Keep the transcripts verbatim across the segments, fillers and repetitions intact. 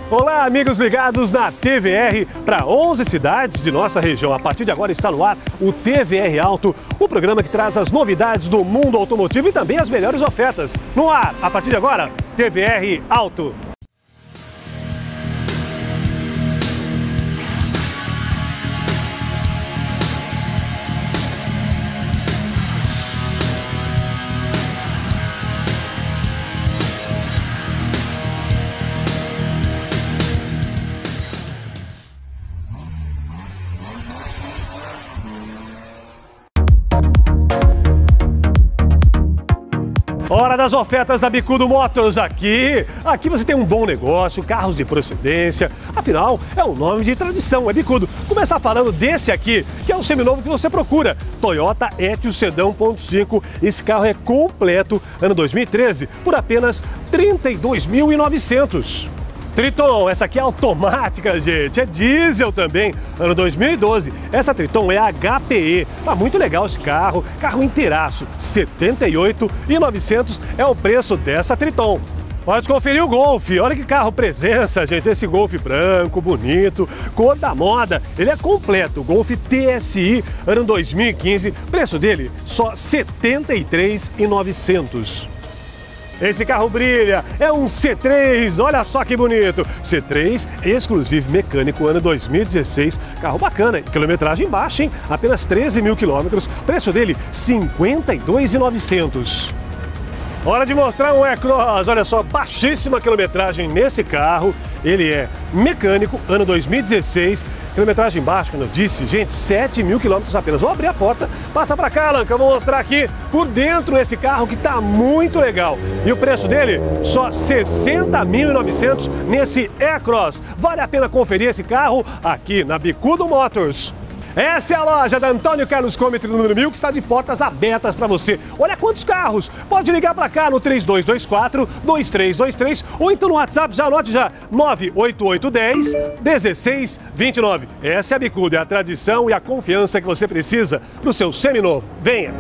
Olá, amigos ligados na T V R para onze cidades de nossa região. A partir de agora está no ar o T V R Auto, o programa que traz as novidades do mundo automotivo e também as melhores ofertas. No ar, a partir de agora, T V R Auto. Hora das ofertas da Bicudo Motors aqui. Aqui você tem um bom negócio, carros de procedência. Afinal, é um nome de tradição, é Bicudo. Começar falando desse aqui, que é o seminovo que você procura. Toyota Etios Sedã um ponto cinco. Esse carro é completo, ano dois mil e treze, por apenas trinta e dois mil e novecentos. Triton, essa aqui é automática, gente, é diesel também, ano dois mil e doze. Essa Triton é H P E, tá muito legal esse carro, carro inteiraço, setenta e oito mil e novecentos é o preço dessa Triton. Pode conferir o Golf, olha que carro presença, gente, esse Golf branco, bonito, cor da moda, ele é completo, Golf T S I, ano dois mil e quinze, preço dele só setenta e três mil e novecentos. Esse carro brilha, é um C três, olha só que bonito. C três exclusivo mecânico, ano dois mil e dezesseis, carro bacana, quilometragem baixa, hein? Apenas treze mil quilômetros, preço dele cinquenta e dois mil e novecentos. Hora de mostrar um E-Cross, olha só, baixíssima quilometragem nesse carro, ele é mecânico, ano dois mil e dezesseis, quilometragem baixa, como eu disse, gente, sete mil quilômetros apenas. Vou abrir a porta, passa pra cá, Alan, que eu vou mostrar aqui por dentro esse carro que tá muito legal. E o preço dele, só sessenta mil e novecentos nesse E-Cross. Vale a pena conferir esse carro aqui na Bicudo Motors. Essa é a loja da Antônio Carlos Cometry número mil, que está de portas abertas para você. Olha quantos carros! Pode ligar para cá no três dois dois quatro, dois três dois três ou então no WhatsApp, já anote já, nove oito oito um zero, um seis dois nove. Essa é a Bicudo, é a tradição e a confiança que você precisa para o seu seminovo. Venha!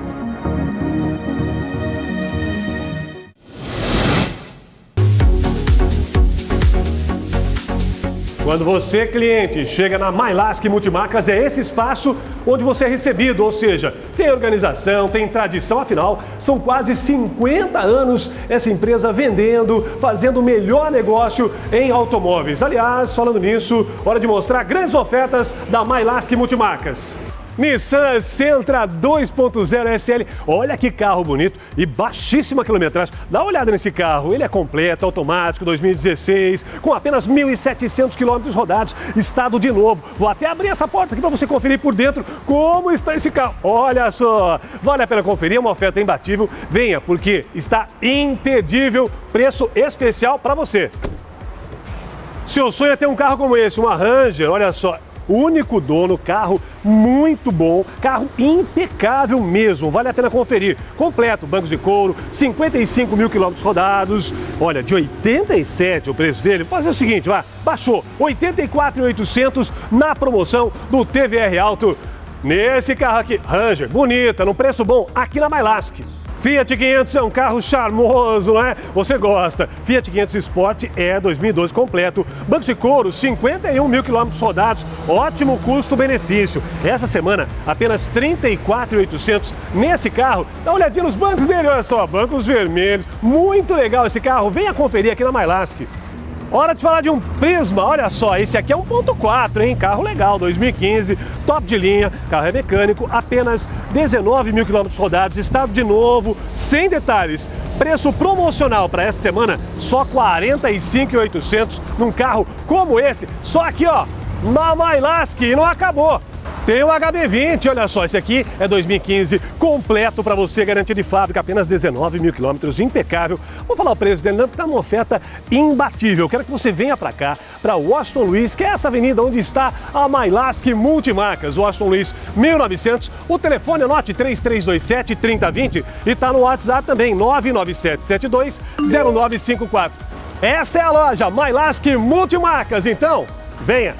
Quando você, cliente, chega na Mylask Multimarcas, é esse espaço onde você é recebido, ou seja, tem organização, tem tradição, afinal, são quase cinquenta anos essa empresa vendendo, fazendo o melhor negócio em automóveis. Aliás, falando nisso, hora de mostrar grandes ofertas da Mylask Multimarcas. Nissan Sentra dois ponto zero S L, olha que carro bonito e baixíssima quilometragem. Dá uma olhada nesse carro, ele é completo, automático, dois mil e dezesseis, com apenas mil e setecentos quilômetros rodados, estado de novo. Vou até abrir essa porta aqui para você conferir por dentro como está esse carro. Olha só, vale a pena conferir, é uma oferta imbatível. Venha, porque está imperdível, preço especial para você. Seu sonho é ter um carro como esse, uma Ranger, olha só. Único dono, carro muito bom, carro impecável mesmo, vale a pena conferir. Completo, bancos de couro, cinquenta e cinco mil quilômetros rodados, olha, de oitenta e sete o preço dele. Vou fazer o seguinte, vai, baixou, oitenta e quatro mil e oitocentos na promoção do T V R Auto. Nesse carro aqui, Ranger, bonita, num preço bom, aqui na Mylask. Fiat quinhentos é um carro charmoso, não é? Você gosta. Fiat quinhentos Sport é dois mil e doze completo. Bancos de couro, cinquenta e um mil quilômetros rodados. Ótimo custo-benefício. Essa semana, apenas trinta e quatro mil e oitocentos nesse carro. Dá uma olhadinha nos bancos dele, olha só. Bancos vermelhos. Muito legal esse carro. Venha conferir aqui na Mylask. Hora de falar de um Prisma, olha só, esse aqui é um ponto quatro, hein? Carro legal, dois mil e quinze, top de linha, carro é mecânico, apenas dezenove mil quilômetros rodados, estado de novo, sem detalhes. Preço promocional para essa semana, só quarenta e cinco mil e oitocentos num carro como esse, só aqui ó, na Mylask, e não acabou. Tem o H B vinte, olha só, esse aqui é dois mil e quinze, completo para você, garantia de fábrica, apenas dezenove mil quilômetros, impecável. Vou falar o preço dele, não, porque está uma oferta imbatível. Quero que você venha para cá, para Washington Luiz, que é essa avenida onde está a Mylask Multimarcas, Washington Luiz mil e novecentos. O telefone, anote três três dois sete, trinta vinte e está no WhatsApp também, nove nove sete sete dois zero nove cinco quatro. Esta é a loja Mylask Multimarcas, então venha!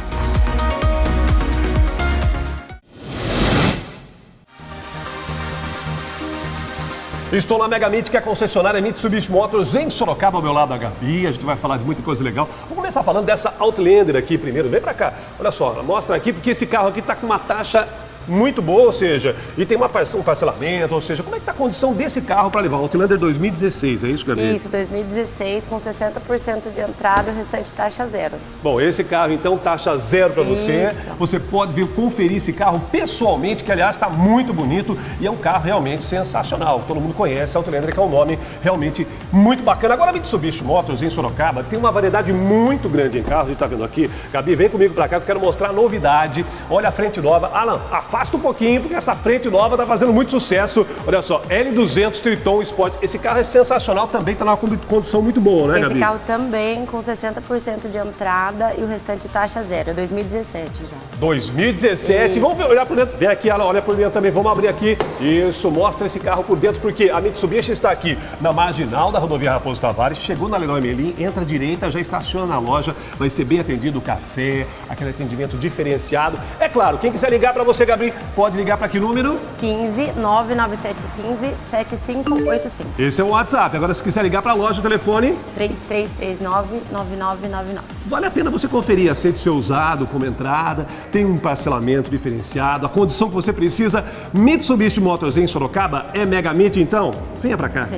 Estou na Mega Meet, que é a concessionária Mitsubishi Motors em Sorocaba, ao meu lado a Gabi. A gente vai falar de muita coisa legal. Vamos começar falando dessa Outlander aqui primeiro. Vem pra cá. Olha só, mostra aqui, porque esse carro aqui tá com uma taxa muito boa, ou seja, e tem uma parce- um parcelamento, ou seja, como é que tá a condição desse carro para levar? O Outlander dois mil e dezesseis, é isso, Gabi? Isso, dois mil e dezesseis, com sessenta por cento de entrada, o restante taxa zero. Bom, esse carro então taxa zero para você. Isso. Você pode vir conferir esse carro pessoalmente, que aliás está muito bonito e é um carro realmente sensacional. Todo mundo conhece, a Outlander, que é um nome realmente muito bacana. Agora a Mitsubishi Motors em Sorocaba tem uma variedade muito grande em carros, a gente está vendo aqui. Gabi, vem comigo para cá que eu quero mostrar a novidade. Olha a frente nova. Alan, afasta um pouquinho porque essa frente nova está fazendo muito sucesso. Olha só, L duzentos Triton Sport. Esse carro é sensacional, também está numa condição muito boa, né, Esse Gabi? carro também com sessenta por cento de entrada e o restante taxa zero, dois mil e dezessete já. dois mil e dezessete, Isso. vamos ver, olhar por dentro. Vem aqui, Alan, olha por dentro também, vamos abrir aqui. Isso, mostra esse carro por dentro, porque a Mitsubishi está aqui na marginal da rodovia Raposo Tavares, chegou na Leroy Merlin, entra à direita, já estaciona na loja, vai ser bem atendido, café, aquele atendimento diferenciado. É claro, quem quiser ligar para você, Gabriel, pode ligar para que número? quinze, nove nove sete um cinco, sete cinco oito cinco. Esse é o WhatsApp. Agora, se quiser ligar para a loja, o telefone... três três três nove, nove nove nove nove. Vale a pena você conferir, aceita o seu usado como entrada, tem um parcelamento diferenciado, a condição que você precisa. Mitsubishi Motors em Sorocaba é Mega Meet, então venha pra cá. Sim.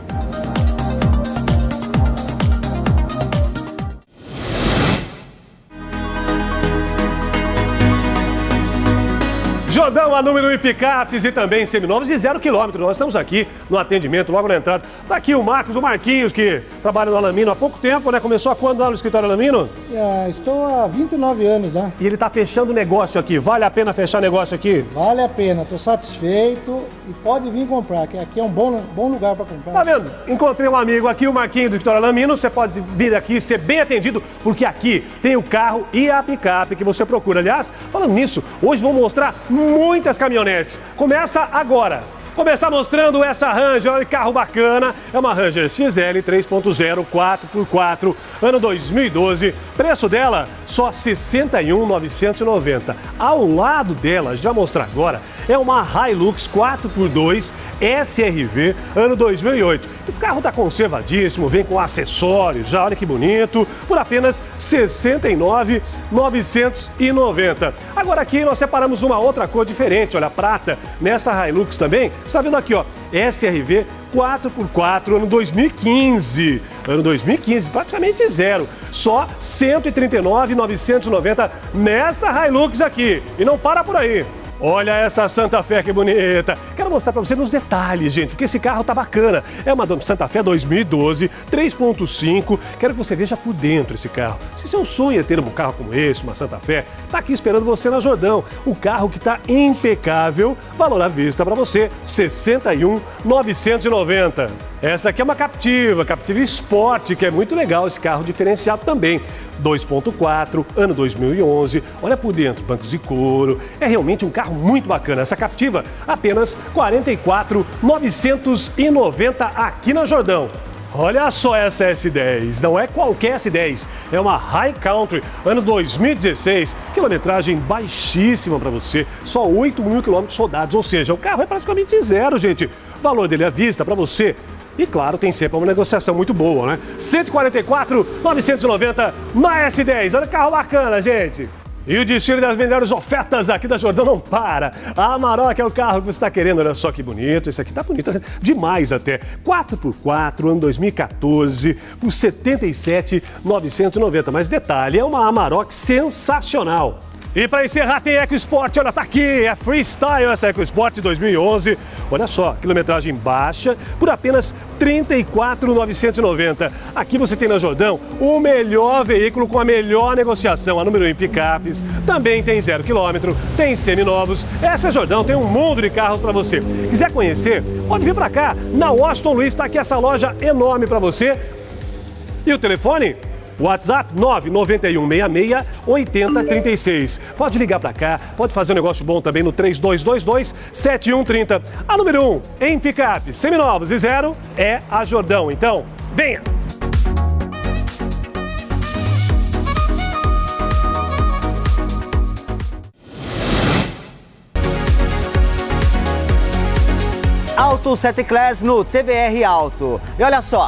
Jordão, a número em picapes e também seminovos de zero quilômetro. Nós estamos aqui no atendimento, logo na entrada. Tá aqui o Marcos, o Marquinhos, que trabalha no Alamino há pouco tempo, né? Começou há quando lá no escritório Alamino? É, estou há vinte e nove anos lá. E ele tá fechando negócio aqui. Vale a pena fechar negócio aqui? Vale a pena, estou satisfeito e pode vir comprar, que aqui é um bom, bom lugar para comprar. Tá vendo? Encontrei um amigo aqui, o Marquinhos do escritório Alamino. Você pode vir aqui ser bem atendido, porque aqui tem o carro e a picape que você procura. Aliás, falando nisso, hoje vou mostrar muitas caminhonetes. Começa agora. Começar mostrando essa Ranger, olha que carro bacana, é uma Ranger X L três ponto zero quatro por quatro, ano dois mil e doze, preço dela só sessenta e um mil novecentos e noventa. Ao lado dela, a gente vai mostrar agora, é uma Hilux quatro por dois S R V, ano dois mil e oito. Esse carro tá conservadíssimo, vem com acessórios, já olha que bonito, por apenas sessenta e nove mil novecentos e noventa. Agora aqui nós separamos uma outra cor diferente, olha, prata, nessa Hilux também. Você está vendo aqui, ó, S R V quatro por quatro, ano dois mil e quinze. Ano dois mil e quinze, praticamente zero. Só cento e trinta e nove mil novecentos e noventa nesta Hilux aqui. E não para por aí. Olha essa Santa Fé que bonita. Quero mostrar para você nos detalhes, gente, porque esse carro tá bacana. É uma Santa Fé dois mil e doze, três ponto cinco. Quero que você veja por dentro esse carro. Se seu sonho é ter um carro como esse, uma Santa Fé, tá aqui esperando você na Jordão. O carro que tá impecável, valor à vista para você, sessenta e um mil novecentos e noventa. Essa aqui é uma Captiva, Captiva Sport, que é muito legal, esse carro diferenciado também. dois ponto quatro, ano dois mil e onze, olha por dentro, bancos de couro, é realmente um carro muito bacana. Essa Captiva, apenas quarenta e quatro mil novecentos e noventa aqui na Jordão. Olha só essa S dez, não é qualquer S dez, é uma High Country, ano dois mil e dezesseis, quilometragem baixíssima para você, só oito mil quilômetros rodados, ou seja, o carro é praticamente zero, gente. Valor dele à vista para você. E claro, tem sempre uma negociação muito boa, né? cento e quarenta e quatro mil novecentos e noventa na S dez. Olha que carro bacana, gente. E o destino das melhores ofertas aqui da Jordão não para. A Amarok é o carro que você está querendo, olha só que bonito. Esse aqui tá bonito demais até. quatro por quatro, ano dois mil e quatorze, por setenta e sete mil novecentos e noventa. Mas detalhe, é uma Amarok sensacional. E para encerrar tem EcoSport, olha, tá aqui, é Freestyle essa EcoSport dois mil e onze. Olha só, quilometragem baixa por apenas trinta e quatro mil novecentos e noventa. Aqui você tem na Jordão o melhor veículo com a melhor negociação, a número em picapes, também tem zero quilômetro, tem seminovos. Essa é a Jordão, tem um mundo de carros para você. Quiser conhecer, pode vir para cá, na Washington Luiz, está aqui essa loja enorme para você. E o telefone? WhatsApp nove nove um seis seis, oito zero três seis. Pode ligar para cá, pode fazer um negócio bom também no três dois dois dois, sete um três zero. A número um em picape, seminovos e zero é a Jordão. Então, venha! Auto sete Class no T V R Auto. E olha só,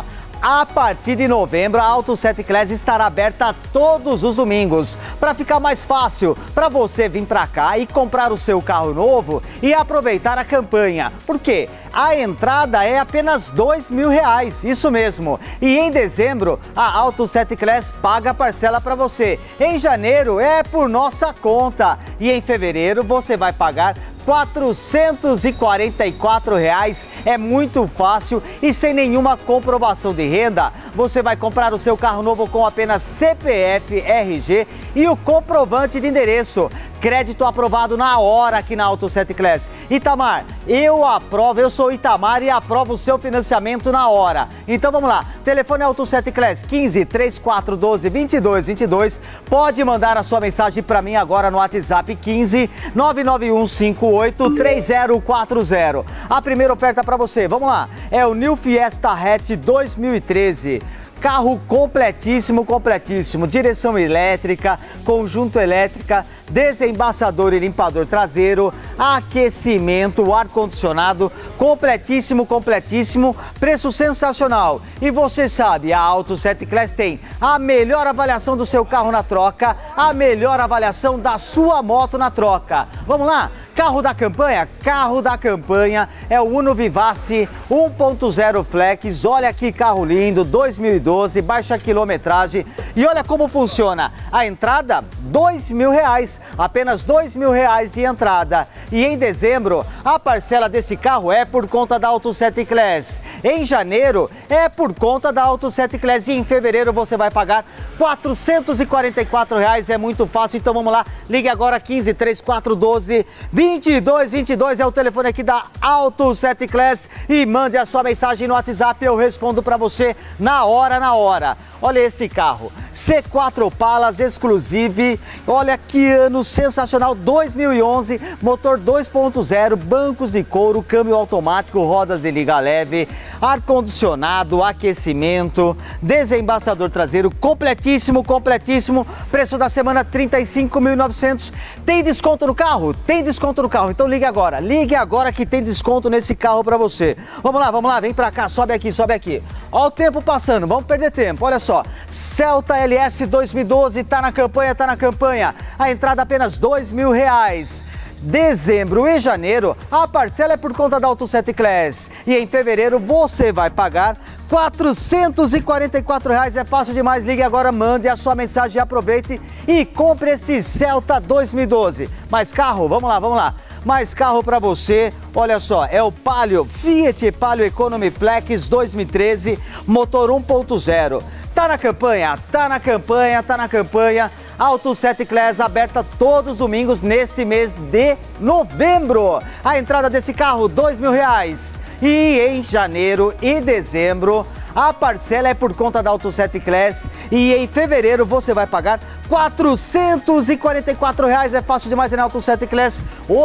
A partir de novembro, a Auto sete Class estará aberta todos os domingos. Para ficar mais fácil, para você vir para cá e comprar o seu carro novo e aproveitar a campanha. Por quê? A entrada é apenas dois mil reais, isso mesmo. E em dezembro, a Auto sete Class paga a parcela para você. Em janeiro é por nossa conta. E em fevereiro você vai pagar quatrocentos e quarenta e quatro reais. É muito fácil e sem nenhuma comprovação de renda. Você vai comprar o seu carro novo com apenas C P F, R G e o comprovante de endereço. Crédito aprovado na hora aqui na Auto sete Class. Itamar, eu aprovo, eu sou Itamar e aprovo o seu financiamento na hora. Então vamos lá, telefone Auto sete Class quinze, trinta e quatro, doze, vinte e dois, vinte e dois. Pode mandar a sua mensagem para mim agora no WhatsApp quinze, nove nove um cinco oito, três zero quatro zero. A primeira oferta para você, vamos lá, é o New Fiesta Hatch dois mil e treze. Carro completíssimo, completíssimo, direção elétrica, conjunto elétrica, desembaçador e limpador traseiro, aquecimento, ar-condicionado, completíssimo, completíssimo, preço sensacional. E você sabe, a Auto sete Class tem a melhor avaliação do seu carro na troca, a melhor avaliação da sua moto na troca. Vamos lá? Carro da campanha? Carro da campanha é o Uno Vivace um ponto zero Flex. Olha que carro lindo, dois mil e doze, baixa quilometragem. E olha como funciona. A entrada, dois mil reais. Apenas dois mil reais de entrada. E em dezembro, a parcela desse carro é por conta da Auto sete Class. Em janeiro, é por conta da Auto sete Class. E em fevereiro, você vai pagar quatrocentos e quarenta e quatro reais. É muito fácil. Então vamos lá. Ligue agora quinze, trinta e quatro, doze, vinte e dois, vinte e dois. É o telefone aqui da Auto sete Class. E mande a sua mensagem no WhatsApp. Eu respondo para você na hora, na hora. Olha esse carro. C quatro Palas Exclusive. Olha que ano sensacional, dois mil e onze, motor dois ponto zero, bancos de couro, câmbio automático, rodas de liga leve, ar-condicionado, aquecimento, desembaçador traseiro, completíssimo, completíssimo, preço da semana trinta e cinco mil e novecentos. Tem desconto no carro? Tem desconto no carro, então ligue agora, ligue agora que tem desconto nesse carro para você. Vamos lá, vamos lá, vem pra cá, sobe aqui, sobe aqui. Olha o tempo passando, vamos perder tempo, olha só, Celta L S dois mil e doze, tá na campanha, tá na campanha, a entrada apenas dois mil reais. Dezembro e janeiro, a parcela é por conta da Auto sete Class. E em fevereiro você vai pagar quatrocentos e quarenta e quatro reais. É fácil demais, ligue agora, mande a sua mensagem, aproveite e compre este Celta dois mil e doze. Mais carro? Vamos lá, vamos lá. Mais carro para você, olha só, é o Palio, Fiat Palio Economy Flex dois mil e treze, motor um ponto zero. Tá na campanha, tá na campanha, tá na campanha. Auto sete Class aberta todos os domingos neste mês de novembro. A entrada desse carro, dois mil reais. E em janeiro e dezembro, a parcela é por conta da Auto sete Class. E em fevereiro você vai pagar quatrocentos e quarenta e quatro reais. É fácil demais na Auto sete Class.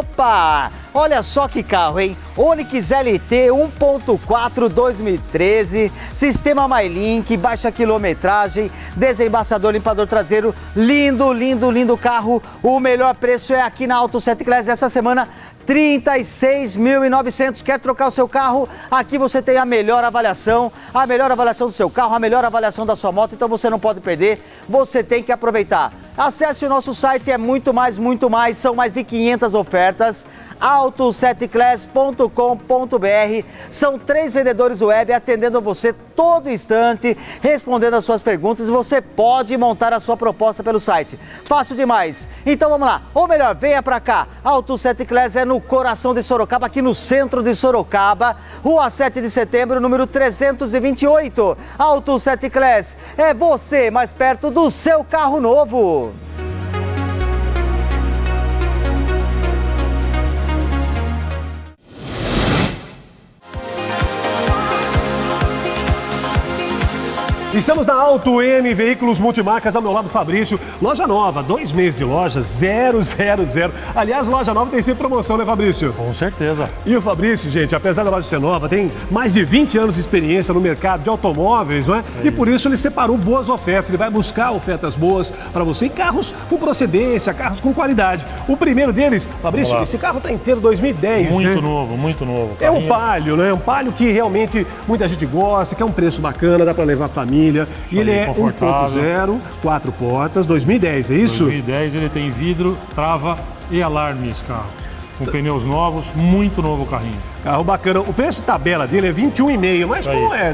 Opa! Olha só que carro, hein? Onix L T um ponto quatro dois mil e treze, sistema MyLink, baixa quilometragem, desembaçador, limpador traseiro, lindo, lindo, lindo carro. O melhor preço é aqui na Auto sete Class essa semana, trinta e seis mil e novecentos. Quer trocar o seu carro? Aqui você tem a melhor avaliação, a melhor avaliação do seu carro, a melhor avaliação da sua moto, então você não pode perder, você tem que aproveitar. Acesse o nosso site, é muito mais, muito mais, são mais de quinhentas ofertas. auto sete class ponto com ponto br. São três vendedores web atendendo você todo instante, respondendo as suas perguntas, e você pode montar a sua proposta pelo site. Fácil demais. Então vamos lá. Ou melhor, venha pra cá. Auto sete Class é no coração de Sorocaba, aqui no centro de Sorocaba, Rua sete de setembro, número trezentos e vinte e oito. Auto sete Class é você mais perto do seu carro novo. Estamos na Auto M Veículos Multimarcas, ao meu lado Fabrício. Loja nova, dois meses de loja, zero, zero, zero. Aliás, loja nova tem sempre promoção, né, Fabrício? Com certeza. E o Fabrício, gente, apesar da loja ser nova, tem mais de vinte anos de experiência no mercado de automóveis, não é? É e por isso ele separou boas ofertas. Ele vai buscar ofertas boas para você em carros com procedência, carros com qualidade. O primeiro deles, Fabrício, esse carro está inteiro dois mil e dez, Muito né? novo, muito novo. É um Palio, né? Um Palio que realmente muita gente gosta, que é um preço bacana, dá para levar a família. E ele é um ponto zero, quatro portas, dois mil e dez, é isso? dois mil e dez, ele tem vidro, trava e alarme esse carro. Com pneus novos, muito novo o carrinho. Carro bacana. O preço tabela dele é vinte e um e meio, mas como é?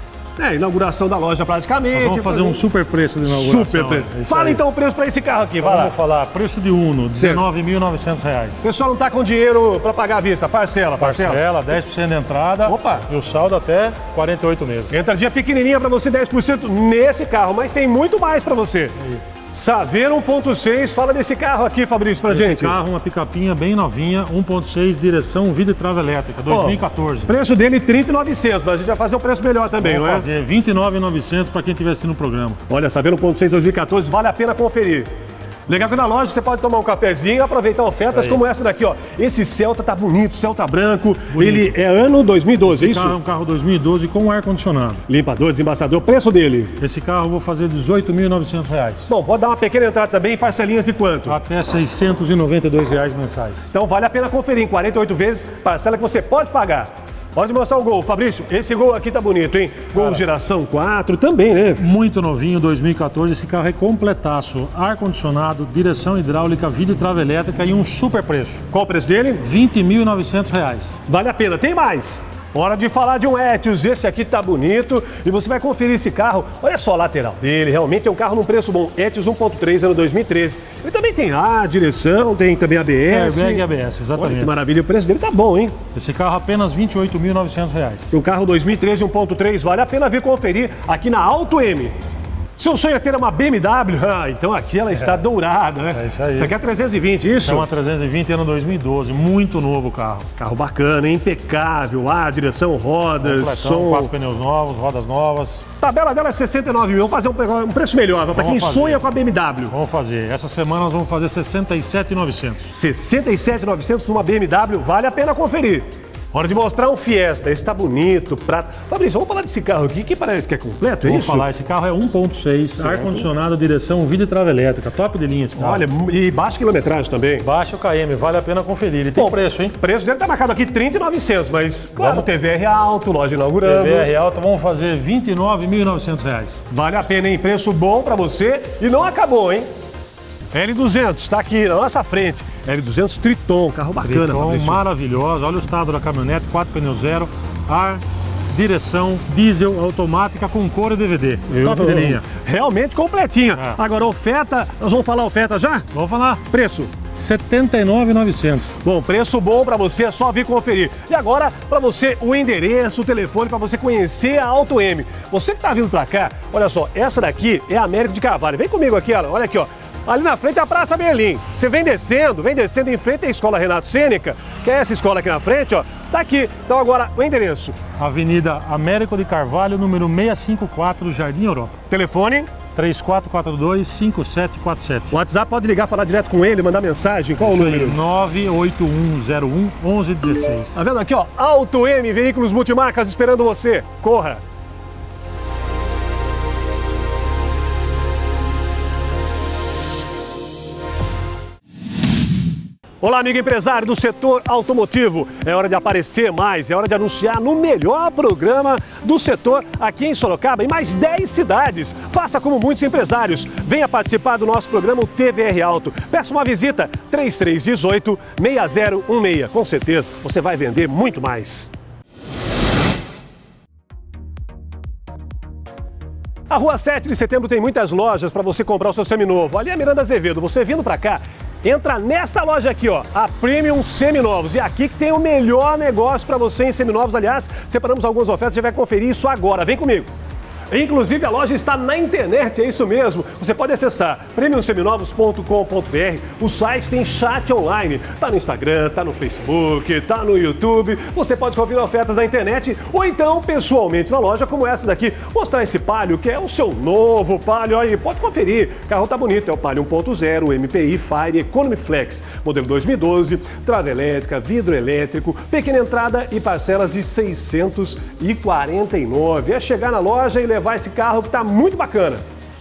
É, inauguração da loja praticamente. Nós vamos fazer um super preço de inauguração. Super preço. É Fala aí. então o preço para esse carro aqui, vai lá. Vamos falar, preço de Uno, dezenove mil e novecentos reais. O pessoal não tá com dinheiro para pagar à vista, parcela, parcela. Parcela, dez por cento de entrada. Opa. E o saldo até quarenta e oito meses. Entradinha pequenininha para você, dez por cento nesse carro, mas tem muito mais para você. Saveiro um ponto seis, fala desse carro aqui, Fabrício, pra Esse gente. Esse carro, uma picapinha bem novinha, um ponto seis, direção, vidro e trava elétrica, dois mil e quatorze. Oh, preço dele trinta e novecentos, mas a gente vai fazer um preço melhor também, Vamos não é? fazer vinte e nove mil e novecentos para quem estiver assistindo o programa. Olha, Saveiro um ponto seis dois mil e quatorze, vale a pena conferir. Legal que na loja você pode tomar um cafezinho e aproveitar ofertas como essa daqui, ó. Esse Celta tá bonito, Celta branco. Bonito. Ele é ano dois mil e doze, Esse é isso? carro é um carro dois mil e doze com ar-condicionado. Limpador, desembaçador, preço dele? Esse carro eu vou fazer dezoito mil e novecentos reais. Bom, pode dar uma pequena entrada também, parcelinhas de quanto? Até seiscentos e noventa e dois reais mensais. Então vale a pena conferir em quarenta e oito vezes, parcela que você pode pagar. Pode mostrar o Gol, Fabrício. Esse Gol aqui tá bonito, hein? Gol Cara, geração quatro também, né? Muito novinho, dois mil e quatorze. Esse carro é completaço. Ar-condicionado, direção hidráulica, vidro e trava elétrica e um super preço. Qual o preço dele? vinte mil e novecentos reais. Vale a pena. Tem mais. Hora de falar de um Etios, esse aqui tá bonito e você vai conferir esse carro. Olha só a lateral dele, realmente é um carro num preço bom. Etios um ponto três, ano dois mil e treze. Ele também tem ar, direção, tem também A B S. Airbag e A B S, exatamente. Olha que maravilha, o preço dele tá bom, hein? Esse carro apenas vinte e oito mil e novecentos reais. O carro dois mil e treze um ponto três, vale a pena vir conferir aqui na Auto M. Seu sonho é ter uma B M W? Ah, então aqui ela está é. dourada, né? É isso aí. Isso aqui é trezentos e vinte, isso? É uma trezentos e vinte ano dois mil e doze, muito novo o carro. Carro bacana, impecável, ar, direção, rodas, Completão, som. Quatro pneus novos, rodas novas. Tabela dela é sessenta e nove mil, vamos fazer um, um preço melhor, para quem fazer. sonha com a B M W. Vamos fazer, essa semana nós vamos fazer sessenta e sete mil e novecentos. sessenta e sete mil e novecentos numa B M W, vale a pena conferir. Hora de mostrar um Fiesta, esse tá bonito, prato. Fabrício, vamos falar desse carro aqui, que parece que é completo, é vamos isso? falar, esse carro é um ponto seis, ar-condicionado, direção, vidro e trava elétrica, top de linha esse carro. Olha, e baixa quilometragem também. Baixa o K M, vale a pena conferir, ele tem Bom, preço, hein? O preço dele tá marcado aqui trinta mil e novecentos, mas, claro, vamos... T V R alto, loja inaugurando. T V R alto, vamos fazer vinte e nove mil e novecentos reais. Vale a pena, hein? Preço bom pra você e não acabou, hein? L duzentos, tá aqui na nossa frente. L duzentos Triton, carro bacana. Triton, maravilhoso. Olha o estado da caminhonete, quatro pneus zero, ar, direção, diesel, automática com cor e D V D. Eu Top de linha. Realmente completinha. É. Agora, oferta, nós vamos falar oferta já? Vamos falar. Preço? setenta e nove mil e novecentos. Bom, preço bom para você, é só vir conferir. E agora, para você, o endereço, o telefone, para você conhecer a Auto M. Você que tá vindo para cá, olha só, essa daqui é a Américo de Carvalho. Vem comigo aqui, olha aqui, ó. Ali na frente é a Praça Berlim. Você vem descendo, vem descendo em frente à Escola Renato Sêneca, que é essa escola aqui na frente, ó. Tá aqui. Então agora, o endereço. Avenida Américo de Carvalho, número seiscentos e cinquenta e quatro, Jardim Europa. Telefone? três quatro quatro dois, cinco sete quatro sete. O WhatsApp pode ligar, falar direto com ele, mandar mensagem. Qual Isso o número? Aí, nove oito um zero um, onze dezesseis. Tá vendo aqui, ó? Auto M, veículos multimarcas esperando você. Corra! Olá, amigo empresário do setor automotivo. É hora de aparecer mais, é hora de anunciar no melhor programa do setor aqui em Sorocaba, em mais dez cidades. Faça como muitos empresários. Venha participar do nosso programa o T V R Auto. Peça uma visita, três três um oito, seis zero um seis. Com certeza, você vai vender muito mais. A Rua sete de Setembro tem muitas lojas para você comprar o seu seminovo. Ali é Miranda Azevedo, você vindo para cá, entra nesta loja aqui, ó, a Premium Seminovos. E aqui que tem o melhor negócio para você em seminovos. Aliás, separamos algumas ofertas, você vai conferir isso agora. Vem comigo. Inclusive, a loja está na internet, é isso mesmo. Você pode acessar premium seminovos ponto com ponto br. O site tem chat online. Tá no Instagram, tá no Facebook, tá no YouTube. Você pode conferir ofertas na internet ou então pessoalmente na loja, como essa daqui. Mostrar esse Palio, que é o seu novo Palio aí. Pode conferir. O carro tá bonito, é o Palio um ponto zero, M P I Fire Economy Flex, modelo dois mil e doze, trava elétrica, vidro elétrico, pequena entrada e parcelas de seiscentos e quarenta e nove reais. É chegar na loja e levar esse carro que tá muito bacana.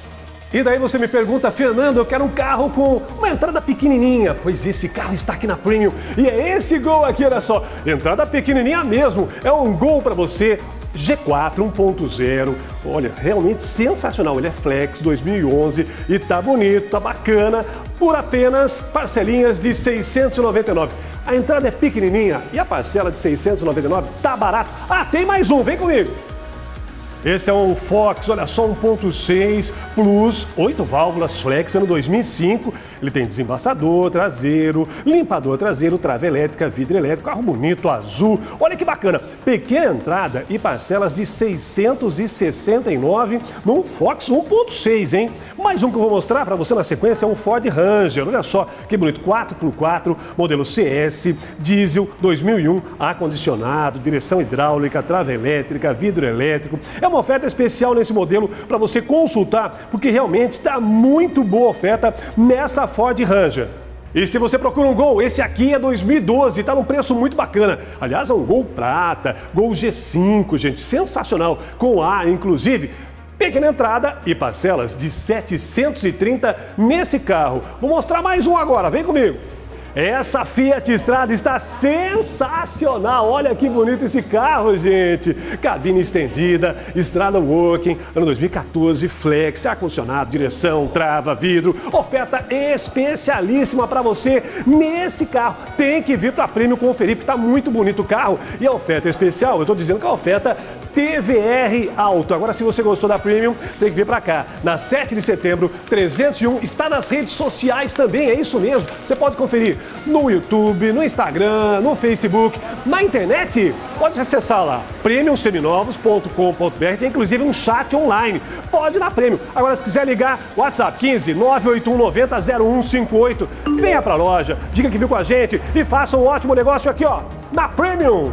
E daí você me pergunta, Fernando, eu quero um carro com uma entrada pequenininha. Pois esse carro está aqui na Premium e é esse Gol aqui, olha só. Entrada pequenininha mesmo, é um Gol para você. G quatro um ponto zero, olha, realmente sensacional, ele é Flex dois mil e onze e tá bonito, tá bacana, por apenas parcelinhas de seiscentos e noventa e nove reais. A entrada é pequenininha e a parcela de seiscentos e noventa e nove reais tá barato. Ah, tem mais um, vem comigo. Esse é um Fox, olha só, um ponto seis Plus, oito válvulas Flex, ano dois mil e cinco. Ele tem desembaçador traseiro, limpador traseiro, trava elétrica, vidro elétrico, carro bonito, azul. Olha que bacana, pequena entrada e parcelas de seiscentos e sessenta e nove reais num Fox um ponto seis, hein? Mais um que eu vou mostrar para você na sequência é um Ford Ranger, olha só que bonito, quatro por quatro, modelo C S, diesel, dois mil e um, ar-condicionado, direção hidráulica, trava elétrica, vidro elétrico. É uma oferta especial nesse modelo para você consultar, porque realmente está muito boa oferta nessa Ford Ranger. E se você procura um Gol, esse aqui é dois mil e doze, está num preço muito bacana. Aliás, é um Gol prata, Gol G cinco, gente, sensacional, com ar, inclusive. Pequena entrada e parcelas de setecentos e trinta reais nesse carro. Vou mostrar mais um agora, vem comigo. Essa Fiat Strada está sensacional, olha que bonito esse carro, gente. Cabine estendida, Strada Working, ano dois mil e quatorze, Flex, ar-condicionado, direção, trava, vidro. Oferta especialíssima para você nesse carro. Tem que vir para a Premium conferir, porque está muito bonito o carro. E a oferta especial, eu estou dizendo que a oferta T V R Auto. Agora, se você gostou da Premium, tem que vir para cá. Na sete de setembro, trezentos e um, está nas redes sociais também, é isso mesmo. Você pode conferir no YouTube, no Instagram, no Facebook, na internet. Pode acessar lá, premium seminovos ponto com ponto br. Tem inclusive um chat online. Pode ir na Premium. Agora, se quiser ligar, WhatsApp quinze, nove oito um, nove zero, zero um cinco oito. Venha para a loja, diga que viu com a gente e faça um ótimo negócio aqui, ó, na Premium.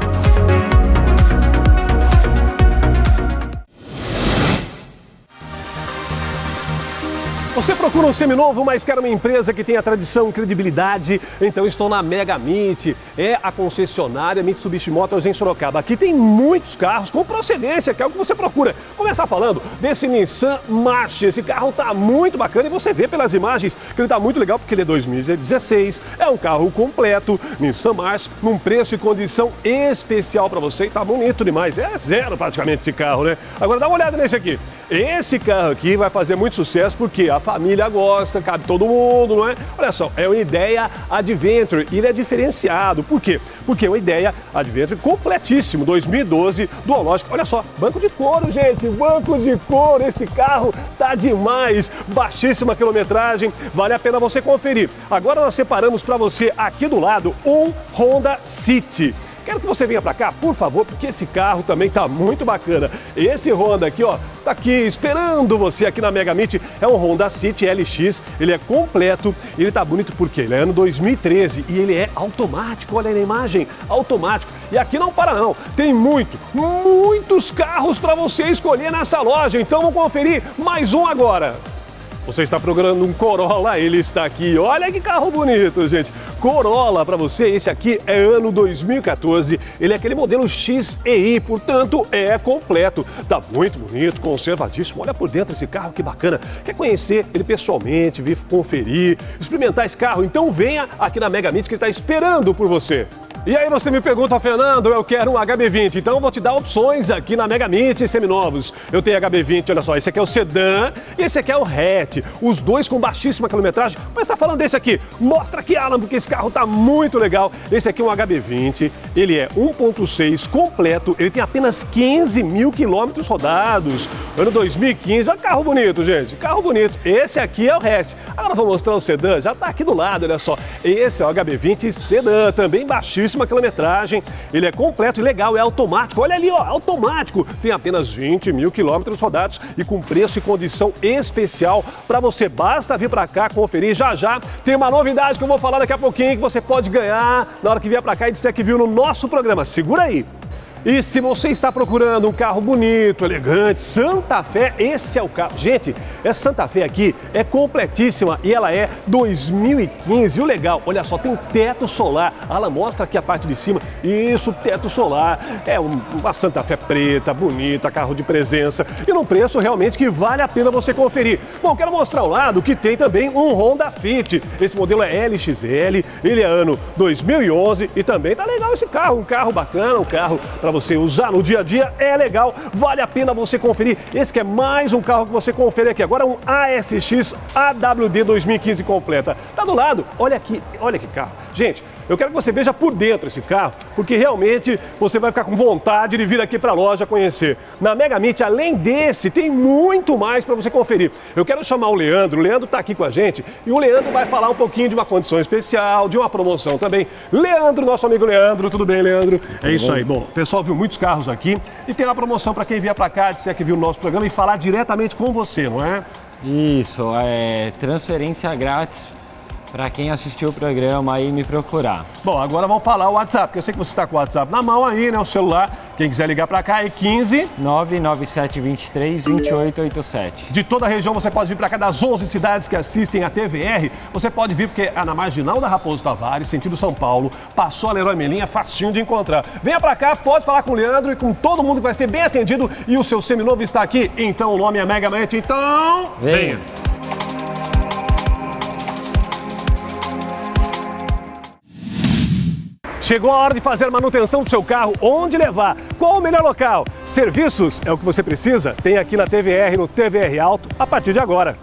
Você procura um seminovo, mas quer uma empresa que tenha tradição e credibilidade? Então estou na Mega Meet, é a concessionária Mitsubishi Motors em Sorocaba. Aqui tem muitos carros com procedência, que é o que você procura. Vou começar falando desse Nissan March. Esse carro tá muito bacana e você vê pelas imagens que ele tá muito legal, porque ele é dois mil e dezesseis, é um carro completo, Nissan March, num preço e condição especial para você e tá bonito demais. É zero praticamente esse carro, né? Agora dá uma olhada nesse aqui. Esse carro aqui vai fazer muito sucesso porque a família gosta, cabe todo mundo, não é? Olha só, é o Ideia Adventure e ele é diferenciado. Por quê? Porque é o Ideia Adventure completíssimo, dois mil e doze, duológico. Olha só, banco de couro, gente, banco de couro. Esse carro tá demais, baixíssima quilometragem, vale a pena você conferir. Agora nós separamos para você aqui do lado um Honda City. Quero que você venha para cá, por favor, porque esse carro também tá muito bacana. Esse Honda aqui, ó, tá aqui esperando você aqui na Mega Meet. É um Honda City L X, ele é completo, ele tá bonito porque ele é ano dois mil e treze e ele é automático, olha aí na imagem, automático. E aqui não para não, tem muito, muitos carros para você escolher nessa loja, então vamos conferir mais um agora. Você está procurando um Corolla, ele está aqui. Olha que carro bonito, gente. Corolla para você, esse aqui é ano dois mil e quatorze. Ele é aquele modelo X E I, portanto é completo. Tá muito bonito, conservadíssimo. Olha por dentro esse carro, que bacana. Quer conhecer ele pessoalmente, vir conferir, experimentar esse carro? Então venha aqui na Mega Meet que ele está esperando por você. E aí você me pergunta, Fernando, eu quero um H B vinte, então eu vou te dar opções aqui na Mega Meet seminovos. Eu tenho H B vinte, olha só, esse aqui é o sedã e esse aqui é o hatch, os dois com baixíssima quilometragem. Vou começar falando desse aqui, mostra aqui, Alan, porque esse carro tá muito legal. Esse aqui é um H B vinte, ele é um ponto seis completo, ele tem apenas quinze mil quilômetros rodados, ano dois mil e quinze, olha que carro bonito, gente, carro bonito. Esse aqui é o hatch. Agora eu vou mostrar o sedã, já tá aqui do lado, olha só. Esse é o H B vinte sedã, também baixíssimo pouquíssima quilometragem, ele é completo e legal, é automático. Olha ali, ó, automático. Tem apenas vinte mil quilômetros rodados e com preço e condição especial para você. Basta vir para cá conferir. Já já tem uma novidade que eu vou falar daqui a pouquinho que você pode ganhar na hora que vier para cá e disser que viu no nosso programa. Segura aí. E se você está procurando um carro bonito, elegante, Santa Fé, esse é o carro. Gente, essa Santa Fé aqui é completíssima e ela é dois mil e quinze. E o legal, olha só, tem teto solar. Ela mostra aqui a parte de cima. Isso, teto solar. É uma Santa Fé preta, bonita, carro de presença. E num preço realmente que vale a pena você conferir. Bom, quero mostrar ao lado que tem também um Honda Fit. Esse modelo é L X L, ele é ano dois mil e onze e também tá legal esse carro. Um carro bacana, um carro para você usar no dia a dia, é legal, vale a pena você conferir. Esse que é mais um carro que você confere aqui agora, um A S X A W D dois mil e quinze completa. Tá do lado, olha aqui, olha que carro. Gente, eu quero que você veja por dentro esse carro, porque realmente você vai ficar com vontade de vir aqui para a loja conhecer. Na Mega Meet, além desse, tem muito mais para você conferir. Eu quero chamar o Leandro, o Leandro está aqui com a gente e o Leandro vai falar um pouquinho de uma condição especial, de uma promoção também. Leandro, nosso amigo Leandro, tudo bem, Leandro? É isso aí. Bom, o pessoal viu muitos carros aqui e tem uma promoção para quem vier para cá, disser que viu o nosso programa e falar diretamente com você, não é? Isso, é transferência grátis para quem assistiu o programa aí me procurar. Bom, agora vamos falar o WhatsApp, porque eu sei que você está com o WhatsApp na mão aí, né? O celular. Quem quiser ligar para cá é quinze nove nove sete dois três dois oito oito sete. De toda a região você pode vir para cá, das onze cidades que assistem a T V R. Você pode vir porque é na Marginal da Raposo Tavares, sentido São Paulo. Passou a Leroy Merlin, é facinho de encontrar. Venha para cá, pode falar com o Leandro e com todo mundo que vai ser bem atendido. E o seu seminovo está aqui, então o nome é Mega Meet, então venha. Chegou a hora de fazer a manutenção do seu carro. Onde levar? Qual o melhor local? Serviços é o que você precisa? Tem aqui na T V R, no T V R Auto, a partir de agora.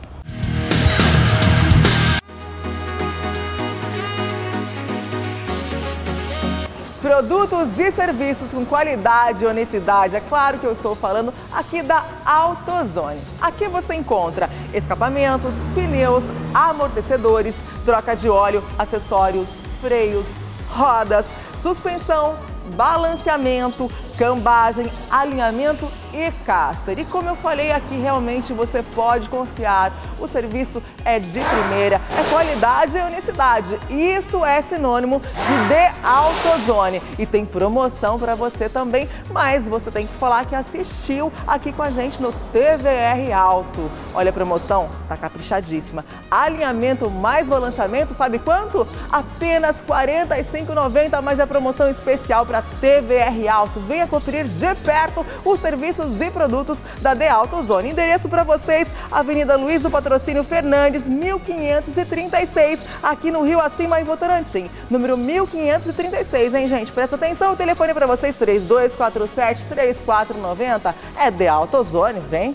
Produtos e serviços com qualidade e honestidade. É claro que eu estou falando aqui da AutoZone. Aqui você encontra escapamentos, pneus, amortecedores, troca de óleo, acessórios, freios, rodas, suspensão, balanceamento, cambagem, alinhamento e caster. E como eu falei aqui, realmente você pode confiar. O serviço é de primeira, é qualidade e honestidade. Isso é sinônimo de The AutoZone. E tem promoção para você também, mas você tem que falar que assistiu aqui com a gente no T V R Auto. Olha, a promoção tá caprichadíssima. Alinhamento mais balanceamento, sabe quanto? Apenas quarenta e cinco reais e noventa centavos, mas é promoção especial para T V R Auto. Venha conferir de perto os serviços e produtos da The AutoZone. Endereço para vocês, Avenida Luiz do Patrocínio Fernandes, mil quinhentos e trinta e seis, aqui no Rio Acima, em Votorantim. Número mil quinhentos e trinta e seis, hein, gente? Presta atenção, o telefone para vocês, três dois quatro sete, três quatro nove zero, é The AutoZone, vem!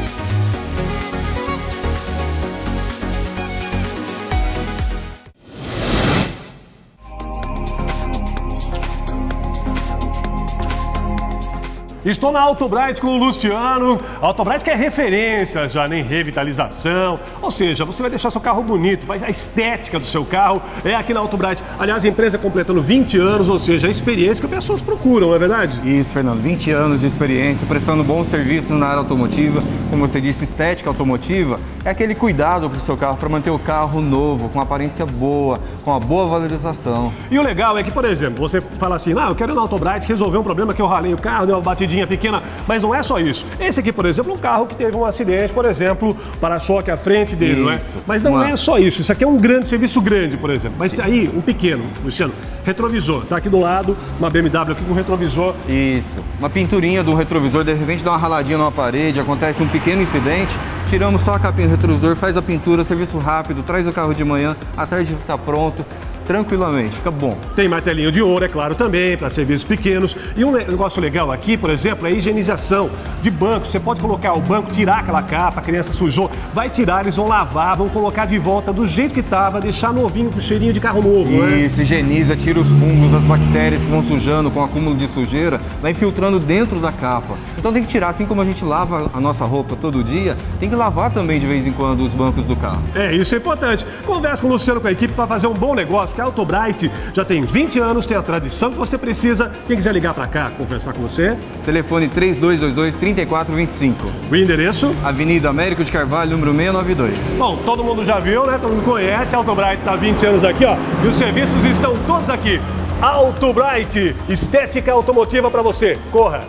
Estou na Autobright com o Luciano. A Autobright que é referência já em revitalização, ou seja, você vai deixar seu carro bonito, vai a estética do seu carro é aqui na Autobright. Aliás, a empresa completando vinte anos, ou seja, a experiência que as pessoas procuram, não é verdade? Isso, Fernando, vinte anos de experiência, prestando bom serviço na área automotiva. Como você disse, estética automotiva é aquele cuidado para o seu carro, para manter o carro novo, com aparência boa, com uma boa valorização. E o legal é que, por exemplo, você fala assim, ah, eu quero ir na Autobright resolver um problema que eu ralei o carro, deu uma batidinha pequena, mas não é só isso. Esse aqui, por exemplo, é um carro que teve um acidente, por exemplo, para-choque à frente dele, isso, não é? Mas não uma... é só isso. Isso aqui é um grande serviço grande, por exemplo. Mas aí, um pequeno, Luciano, retrovisor. Tá aqui do lado, uma B M W aqui com retrovisor. Isso. Uma pinturinha do retrovisor, de repente dá uma raladinha numa parede, acontece um pequeno incidente, tiramos só a capinha do retrovisor, faz a pintura, serviço rápido, traz o carro de manhã, à tarde fica pronto. Tranquilamente, fica bom. Tem martelinho de ouro, é claro, também, para serviços pequenos. E um negócio legal aqui, por exemplo, é a higienização de banco. Você pode colocar o banco, tirar aquela capa, a criança sujou, vai tirar, eles vão lavar, vão colocar de volta do jeito que estava, deixar novinho com cheirinho de carro novo, né? Isso, higieniza, tira os fungos, as bactérias que vão sujando com acúmulo de sujeira, vai infiltrando dentro da capa. Então tem que tirar, assim como a gente lava a nossa roupa todo dia, tem que lavar também de vez em quando os bancos do carro. É, isso é importante. Conversa com o Luciano, com a equipe, para fazer um bom negócio. multimarca. A Autobright já tem vinte anos, tem a tradição que você precisa. Quem quiser ligar para cá, conversar com você. Telefone três dois dois dois, três quatro dois cinco. O endereço? Avenida Américo de Carvalho, número seiscentos e noventa e dois. Bom, todo mundo já viu, né? Todo mundo conhece. A Autobright está há vinte anos aqui, ó. E os serviços estão todos aqui. Autobright, estética automotiva para você. Corra!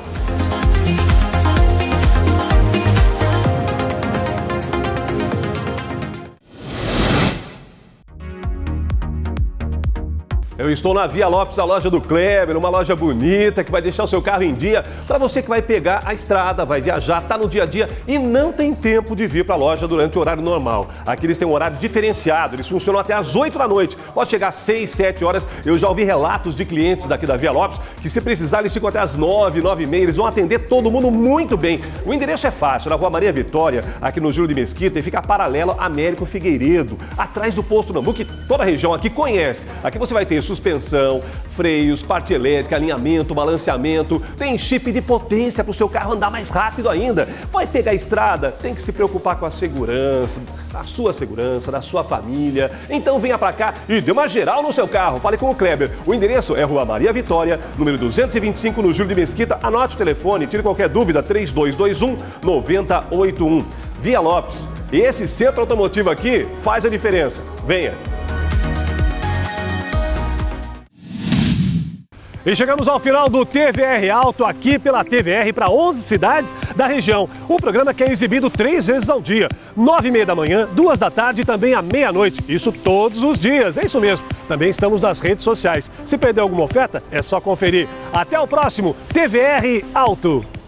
Eu estou na Via Lopes, a loja do Kleber, uma loja bonita que vai deixar o seu carro em dia para você que vai pegar a estrada, vai viajar, tá no dia a dia e não tem tempo de vir para a loja durante o horário normal. Aqui eles têm um horário diferenciado, eles funcionam até às oito da noite, pode chegar às seis, sete horas. Eu já ouvi relatos de clientes daqui da Via Lopes que se precisar eles ficam até às nove, nove e meia, eles vão atender todo mundo muito bem. O endereço é fácil, na Rua Maria Vitória, aqui no Júlio de Mesquita, e fica paralelo a Américo Figueiredo, atrás do posto Nambu, que toda a região aqui conhece. Aqui você vai ter suspensão, freios, parte elétrica, alinhamento, balanceamento, tem chip de potência para o seu carro andar mais rápido ainda. Vai pegar a estrada, tem que se preocupar com a segurança, a sua segurança, da sua família. Então venha para cá e dê uma geral no seu carro. Fale com o Kleber. O endereço é Rua Maria Vitória, número duzentos e vinte e cinco, no Júlio de Mesquita. Anote o telefone, tire qualquer dúvida, três dois dois um, nove zero oito um. Via Lopes, esse centro automotivo aqui faz a diferença. Venha! E chegamos ao final do T V R Auto aqui pela T V R para onze cidades da região. Um programa que é exibido três vezes ao dia, nove e meia da manhã, duas da tarde e também à meia-noite. Isso todos os dias, é isso mesmo. Também estamos nas redes sociais. Se perder alguma oferta, é só conferir. Até o próximo T V R Auto.